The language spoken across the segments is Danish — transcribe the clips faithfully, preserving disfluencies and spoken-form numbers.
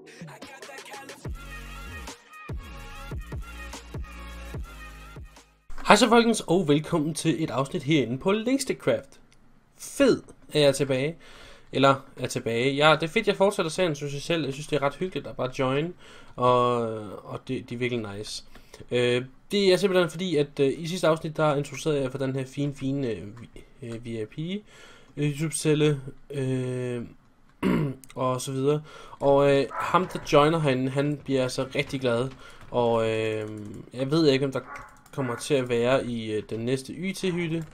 Hej så folkens, og velkommen til et afsnit herinde på Linkstickcraft. Fed er jeg tilbage. Eller er tilbage. Ja, det er fedt, jeg fortsætter serien, synes jeg selv. Jeg synes, det er ret hyggeligt at bare join. Og, og det, det er virkelig nice. Øh, det er simpelthen fordi, at øh, i sidste afsnit, der introducerede jeg for den her fine, fine øh, V I P YouTube-celle. Øh, og så videre. Og øh, ham, der joiner herinde, han bliver altså rigtig glad. Og øh, jeg ved ikke, om der kommer til at være i øh, den næste Y T-hytte.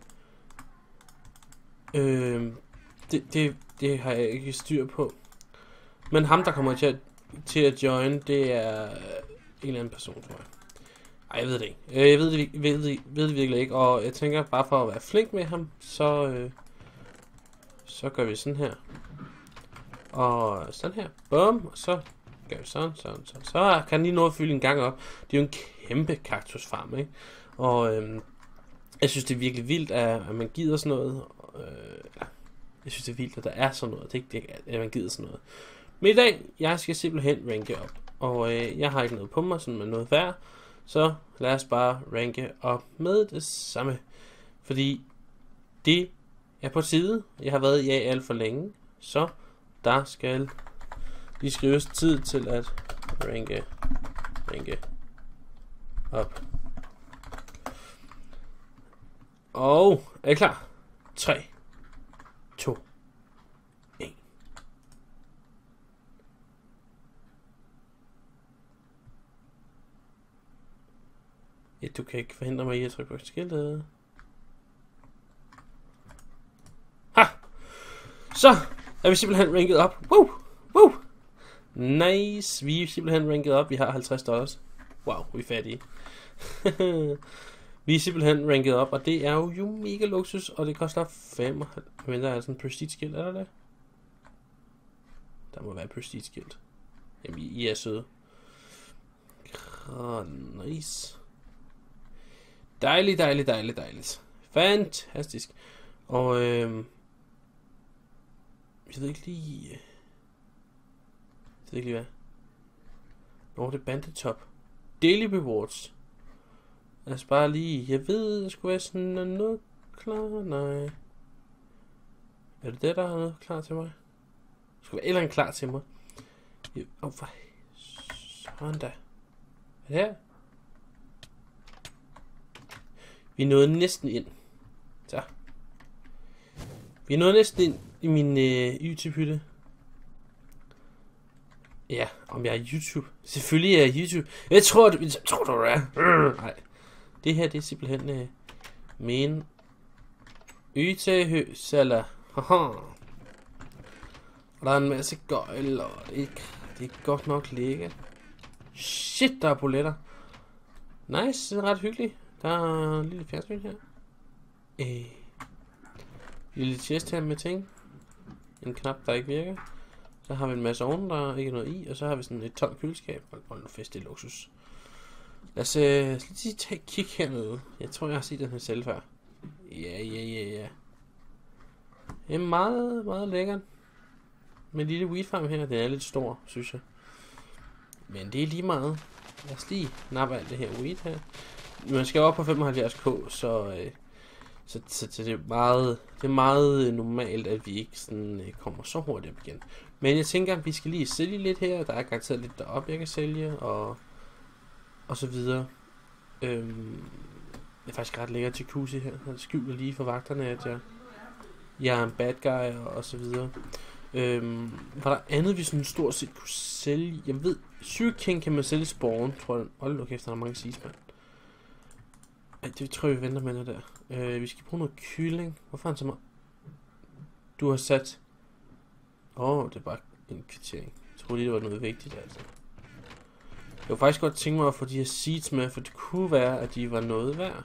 Øh, det, det, det har jeg ikke styr på. Men ham, der kommer til at, til at join, det er en eller anden person, tror jeg. Ej, jeg ved det ikke. Jeg ved det, ved, det, ved det virkelig ikke. Og jeg tænker, bare for at være flink med ham, så, øh, så gør vi sådan her. Og sådan her. Bum. Og så gør vi sådan, sådan, sådan. Så kan han lige nå at fylde en gang op. Det er jo en kæmpe kaktusfarm, ikke? Og øhm, jeg synes, det er virkelig vildt, at, at man gider sådan noget. Øh, jeg synes, det er vildt, at der er sådan noget. Det er ikke det, at man gider sådan noget. Men i dag, jeg skal simpelthen ranke op. Og øh, jeg har ikke noget på mig, sådan med noget værd. Så lad os bare ranke op med det samme. Fordi det er på tide. Jeg har været i A alt for længe. Så der skal lige skrives tid til at ranke, ranke op. Og er I klar? tre, to, et. Ja, du kan ikke forhindre mig i at trykke på skiltet. Ha! Så er vi simpelthen ranket op. Woo! Woo! Nice. Vi er simpelthen ranket op. Vi har halvtreds dollars. Wow, vi er fattige. Vi er simpelthen ranket op, og det er jo, jo mega luksus, og det koster fem. Men der er sådan en prestige skilt, er der det? Der må være prestige skilt. Jamen, I er søde. Oh, nice. Dejligt, dejligt, dejligt, dejligt. Fantastisk. Og øhm, jeg ved ikke lige... Jeg ved ikke lige hvad. Nå, det er bandetop. Daily rewards. Lad os bare lige... Jeg ved, der skulle være sådan noget klar... Nej. Er det det, der er noget klar til mig? Der skulle være et eller andet klar til mig. Åh, oh, for... Sådan da. Er det her? Vi nåede næsten ind. Så. Vi nåede næsten ind i min øh, YouTube-hytte. Ja, om jeg er YouTube. Selvfølgelig er jeg YouTube. Jeg tror, du, jeg tror, du er. Øh, nej. Det her, det er simpelthen øh, min ytehøsala. Haha. Og der er en masse gøjl, og det er, det er godt nok lækkert. Shit, der er poletter. Nice, det er ret hyggeligt. Der er en lille fjernsyn her. Øh. En lille chest her med ting. En knap, der ikke virker. Så har vi en masse ovne, der er ikke noget i. Og så har vi sådan et tomt køleskab. Hold nu fest, det er luksus. Lad os, øh, lad os lige tage et kig hernede. Jeg tror, jeg har set den her selv før. Ja, ja, ja, ja. Det er meget, meget lækkert. Med en lille weedfarm her. Den er lidt stor, synes jeg. Men det er lige meget. Lad os lige nappe alt det her weed her. Man skal op på femoghalvfjerds k, så, øh, så, så, så det er meget, det er meget normalt, at vi ikke sådan, øh, kommer så hurtigt op igen. Men jeg tænker, at vi skal lige sælge lidt her. Der er garanteret lidt deroppe, jeg kan sælge, og, og så videre. Øhm, det er faktisk ret lækker jacuzzi her. Han skjuler lige for vagterne, at jeg, jeg er en bad guy, og, og så videre. Øhm, var der andet, vi sådan stort set kunne sælge? Jeg ved, Sugarcane kan man sælge spawn, tror jeg. Hold nu kæft, der er mange siges, mand. Ej, det tror jeg, vi venter med det der. Øh, vi skal bruge noget kylling. Hvorfor er han så meget? Du har sat... Åh, oh, det er bare en kvittering. Jeg troede lige, det var noget vigtigt, altså. Jeg kunne faktisk godt tænke mig at få de her seeds med, for det kunne være, at de var noget værd.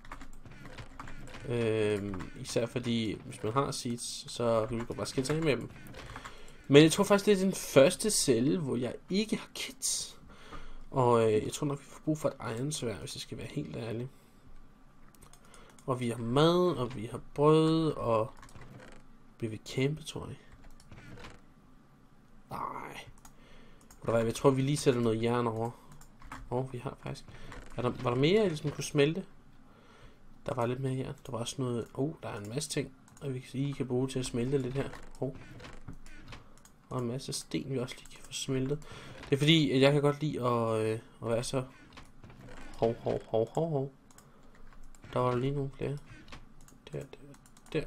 Øh, især fordi, hvis man har seeds, så kan vi bare skille sig med dem. Men jeg tror faktisk, det er den første celle, hvor jeg ikke har kits. Og øh, jeg tror nok, vi får brug for et ironsværd, hvis jeg skal være helt ærlig. Og vi har mad, og vi har brød, og vi vil kæmpe, tror jeg. Nej. Jeg tror, vi lige sætter noget jern over. Åh, oh, vi har faktisk... Er der, var der mere, jeg ligesom kunne smelte? Der var lidt mere her. Der var også noget... Åh, oh, der er en masse ting, og vi lige kan bruge til at smelte lidt her. Oh. Og en masse sten, vi også lige kan få smeltet. Det er fordi, at jeg kan godt lide at, øh, at være så... Hov, hov, hov, hov, hov. Der var der lige nogle flere. Der, der, der.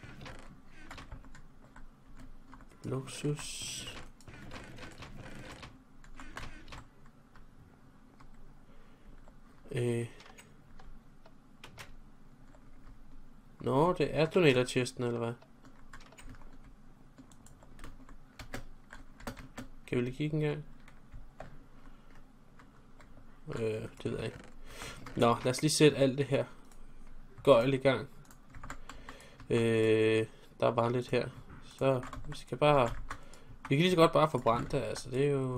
Luksus. Øh. Nå, det er donator-chesten, eller hvad? Kan vi lige kigge en gang? Øh, det ved jeg ikke. Nå, lad os lige sætte alt det her gøjl i gang. Øh, der er bare lidt her. Så vi skal bare... Vi kan lige så godt bare forbrænde det, altså det er jo...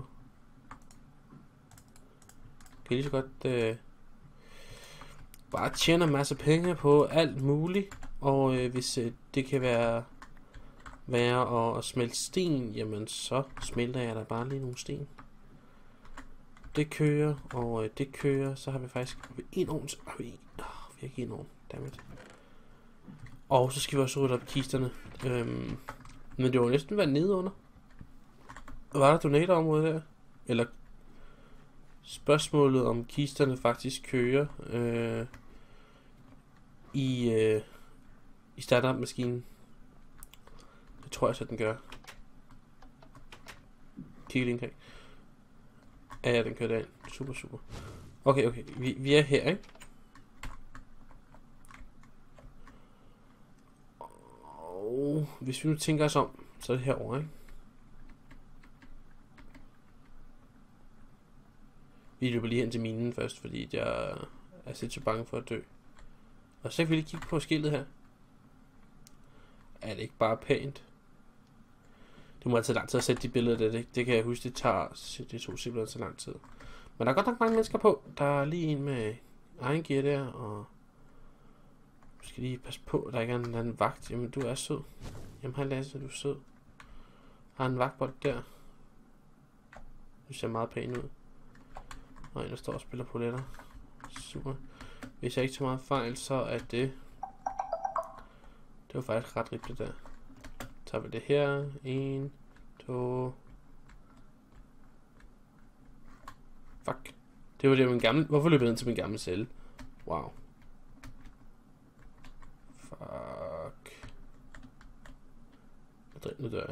Vi kan lige så godt... Øh, bare tjene en masse penge på alt muligt. Og øh, hvis øh, det kan være... være at, at smelte sten, jamen så smelter jeg da bare lige nogle sten. Det kører, og øh, det kører, så har vi faktisk en ovn. Har vi en? Oh, vi har ikke en ovn, dammit. Og så skal vi også rydde op kisterne. Øhm, men det var næsten været nede under. Var der donatorområde der? Eller spørgsmålet om kisterne faktisk kører øh, i, øh, i startup-maskinen. Det tror jeg så den gør. Kig lige omkring. Ja, ja, den kører derind. Super, super. Okay, okay. Vi, vi er her, ikke? Og hvis vi nu tænker os om, så er det herovre, ikke? Vi løber lige hen til minen først, fordi jeg er sindssygt bange for at dø. Og så kan vi lige kigge på skiltet her. Er det ikke bare pænt? Det må altid lang tid at sætte de billeder der. Det, det kan jeg huske, det tager det tog simpelthen så lang tid. Men der er godt nok mange mennesker på. Der er lige en med egen gear der, og du skal lige passe på, at der ikke er en eller anden vagt. Jamen, du er sød. Jamen, hej Lasse, du er sød. Har en vagtbold der. Du ser meget pæn ud. Og en, der står og spiller poletter. Super. Hvis jeg ikke tager meget fejl, så er det... Det var faktisk ret rigtigt der. Så tager vi det her. En, to... Fuck. Det var det min gamle... Hvorfor løb jeg ned til min gamle celle? Wow. Fuck. Nu dør jeg.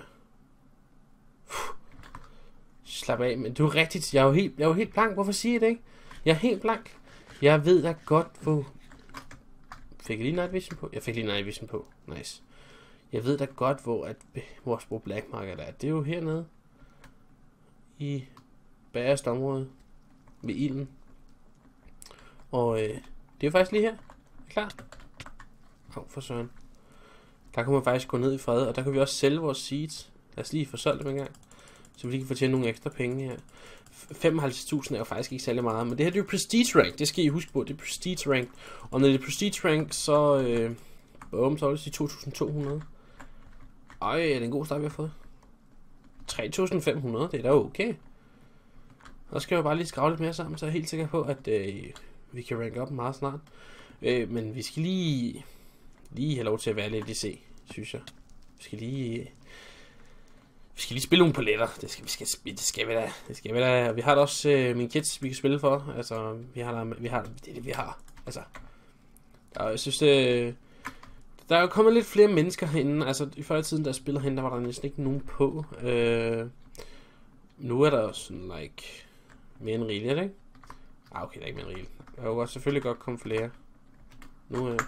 Slap af, men du er rigtigt. Jeg er jo helt, jeg er jo helt blank. Hvorfor siger jeg det ikke? Jeg er helt blank. Jeg ved da godt, hvor... Fik jeg lige night vision på? Jeg fik lige night vision på. Nice. Jeg ved da godt, hvor at vores Bro Black Market er. Det er jo hernede. I bagerste område. Ved ilden. Og øh, det er faktisk lige her. Klar? Åh, oh, for søren. Der kan man faktisk gå ned i fred, og der kan vi også sælge vores seeds. Lad os lige få solgt dem en gang. Så vi lige kan få tjene nogle ekstra penge her. femoghalvtreds tusind er jo faktisk ikke særlig meget, men det her det er jo prestige rank, det skal I huske på, det er prestige rank. Og når det er prestige rank, så øh, bum, så vil det sige to tusind to hundrede. Ej, er det en god start, vi har fået? tre tusind fem hundrede, det er da okay. Så skal jeg bare lige skrave lidt mere sammen, så er jeg helt sikker på, at øh, vi kan ranke op meget snart. Øh, men vi skal lige, lige have lov til at være lidt i C, synes jeg. Vi skal lige... Øh, Vi skal lige spille nogle paletter. Det skal vi skal det skal vi da. Det skal vi da. Vi har da også øh, mine kids vi kan spille for. Altså vi har der, vi har det er det vi har. Altså der, jeg synes øh, der er jo kommet lidt flere mennesker herinde. Altså i før i tiden da jeg spillede herinde, der var der næsten ikke nogen på. Øh, nu er der sådan like mere end rigeligt, ikke? Ah okay, der er ikke mere end rigeligt. Der er jo selvfølgelig godt komme flere. Nu øh,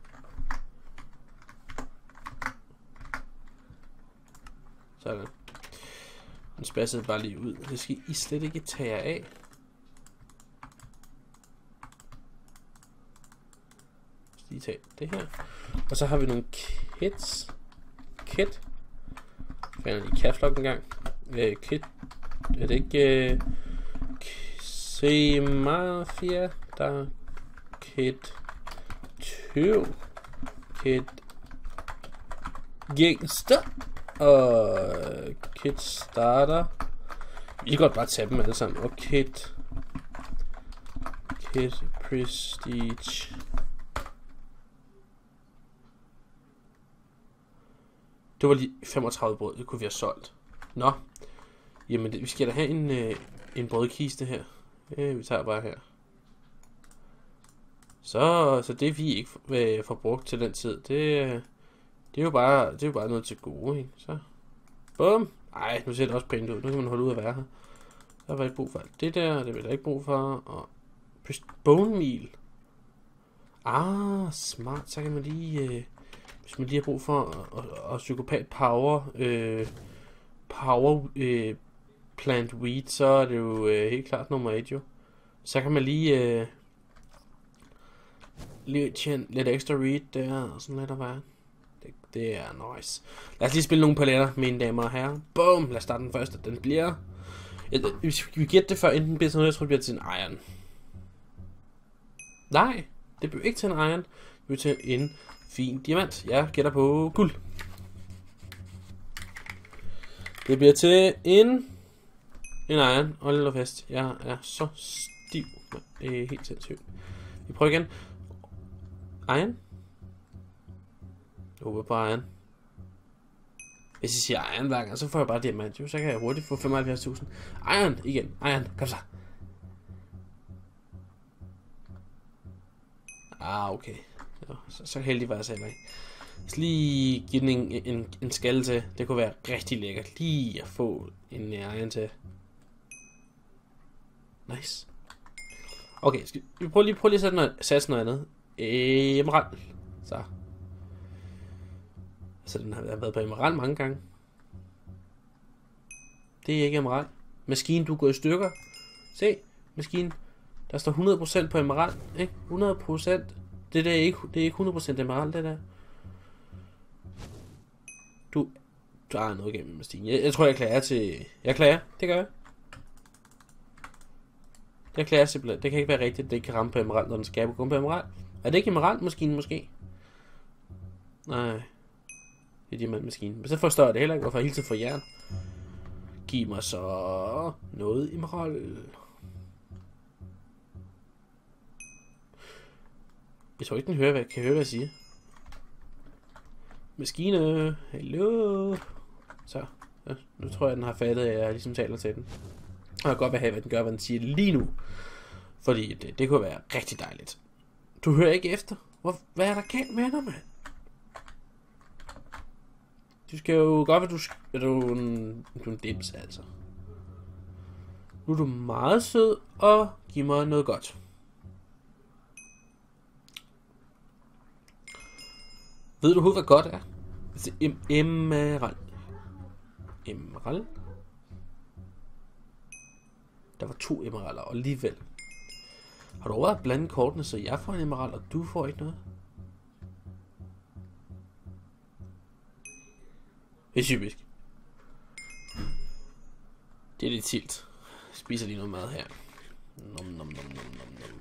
sådan. Den spassede bare lige ud. Det skal I slet ikke tage jer af. Så lige tage det her. Og så har vi nogle kits. Kit. Jeg finder lige caps lock en gang. Øh, kit. Er det ikke... Øh, Se Mafia. Der er kit tyve. Kit Gangster. Og kit starter, Vi kan godt bare tage dem alle sammen. Og kit. Kit prestige. Det var lige femogtredive brød, det kunne vi have solgt. Nå. Jamen, det, vi skal da have en, øh, en brødkiste her. Øh, vi tager bare her. Så, så det vi ikke øh, får brugt til den tid, det, det er jo bare, det er jo bare noget til gode, ikke? Så. Bum. Ej, nu ser det også pænt ud. Nu kan man holde ud at være her. Der var ikke brug for alt det der, det vil jeg ikke brug for. Og bone meal. Ah, smart. Så kan man lige, øh, hvis man lige har brug for og, og, og psykopat power, øh, power øh, plant wheat, så er det jo øh, helt klart nummer et jo. Så kan man lige øh, lige tjene lidt ekstra read der og sådan lidt at være. Det, det er nice. Lad os lige spille nogle paletter, mine damer og herrer. Boom! Lad os starte den første. Den bliver... Hvis vi gætter det før, enten bliver sådan noget, jeg tror det bliver til en iron. Nej, det bliver ikke til en iron. Det bliver til en fin diamant. Jeg gætter på guld. Det bliver til en... En iron. Hold lidt fast. Jeg er så stiv. Det er helt sindssygt. Vi prøver igen. Iron. Jeg håber på iron. Hvis jeg siger iron hver gang, så får jeg bare diamant, jo. Så kan jeg hurtigt få femoghalvfjerds tusind. Iron igen. Iron. Kom så. Ah, okay. Jo, så, så heldig var jeg selv ikke. Så lige give den en, en, en skalle til. Det kunne være rigtig lækkert. Lige at få en iron til. Nice. Okay, skal vi prøve lige, prøve lige at sætte noget, sætte noget andet. Emerald. Så. Så den har været på emerald mange gange. Det er ikke emerald. Maskinen, du går i stykker. Se, maskinen. Der står hundrede procent på emerald, ikke? hundrede procent. Det der er ikke, det er ikke hundrede procent emerald, det der. Du, du har noget igennem maskinen. Jeg, jeg tror, jeg klarer til... Jeg klarer, det gør jeg. Jeg klarer simpelthen. Det kan ikke være rigtigt, det ikke kan ramme på emerald, når den skal gå på emerald. Er det ikke emerald-maskinen måske? Nej. Det er diamantmaskinen. Men så forstår jeg det heller ikke, hvorfor jeg hele tiden får jern. Giv mig så noget emerald. Jeg tror ikke, den hører, hvad, kan høre, hvad jeg siger. Maskine, hallo. Så, ja, nu tror jeg, den har fattet, at jeg ligesom taler til den. Og jeg kan godt have, hvad den gør, hvad den siger lige nu. Fordi det, det kunne være rigtig dejligt. Du hører ikke efter. Hvor, hvad er der galt med dig, mand? Du skal jo godt være, du, er du, en, du er en dims, altså. Nu er du meget sød, og giv mig noget godt. Ved du hvad godt er? Em emerald. Emerald? Der var to emeralder, og alligevel. Har du overvejet at blande kortene, så jeg får en emerald, og du får ikke noget? Det er typisk. Det er lidt tilt. Jeg spiser lige noget mad her. Nom, nom, nom, nom, nom, nom.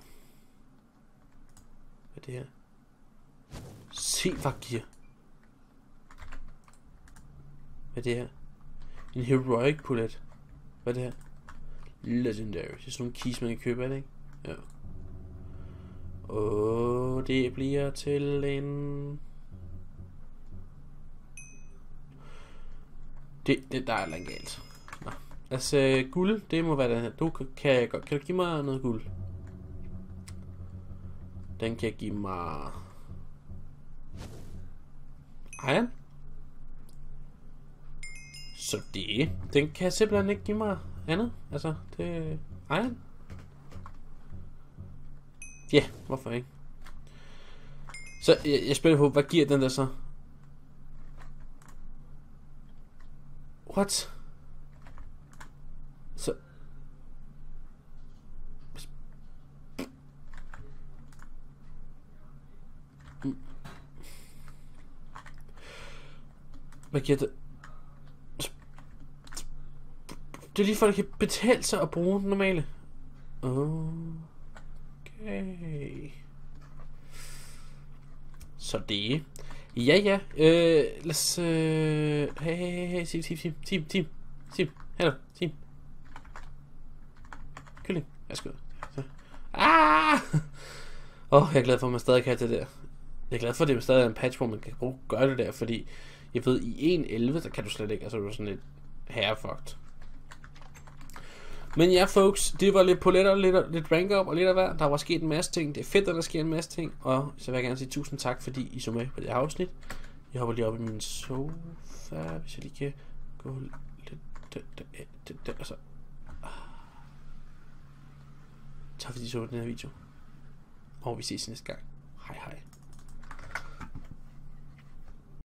Hvad er det her? Se, hvad giver. Hvad er det her? En heroic bullet. Hvad er det her? Legendary. Det er sådan nogle keys, man kan købe, er det ikke? Ja. Og det bliver til en... Det, det der er langt galt. Nå. Altså, guld, det må være den her. Du kan, kan, kan du give mig noget guld? Den kan give mig... Iron. Så det. Den kan simpelthen ikke give mig andet. Altså, det er iron. Ja, yeah, hvorfor ikke? Så jeg, jeg spiller på, hvad giver den der så? What? Så... Hvad giver det? Det er lige for, at det kan betale sig at bruge den normale. Okay. Så det. Ja, ja. Øh, lad os... Øh, hey, hey, hey, hey, team, team, team, team, team, team. Hello, team. Kylling. Værsgo. Ah! Åh, oh, jeg er glad for, at man stadig kan det der. Jeg er glad for, at det stadig er en patch, hvor man kan bruge, gøre det der, fordi jeg ved, i en punkt elleve, der kan du slet ikke, altså du er sådan lidt herrefucked. Men ja, folks, det var lidt poletter, lidt, lidt rank up og lidt af hver. Der var sket en masse ting. Det er fedt, at der sker en masse ting. Og så vil jeg gerne sige tusind tak, fordi I så med på det her afsnit. Jeg hopper lige op i min sofa, hvis jeg lige kan gå lidt... Altså. Tak fordi I så den her video. Og vi ses næste gang. Hej hej.